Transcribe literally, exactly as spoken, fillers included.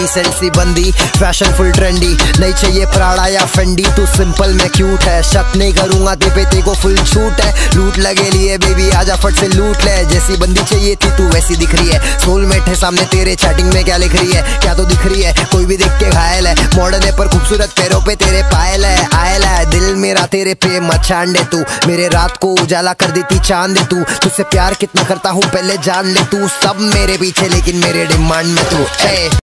Decent सी बंदी, fashion full trendy, नहीं चाहिए प्राड़ा या फेंडी। तू सिंपल में क्यूट है, शक नहीं करूंगा ते पे ते को फुल छूट है। लूट लगे लिए बेबी आजा फट से लूट ले, जैसी बंदी चाहिए थी तू वैसी दिख रही है। सोलमेट है सामने तेरे, चैटिंग में क्या लिख रही है, क्या तो दिख रही है, कोई भी देख के घायल है। मॉडर्न है पर खूबसूरत, पैरों पे तेरे पायल है, आयल है। दिल मेरा तेरे पे मचान दे तू, मेरे रात को उजाला कर देती चांद तू। तुझसे प्यार कितना करता हूँ पहले जान ले तू, सब मेरे पीछे लेकिन मेरे डिमांड में तू। ए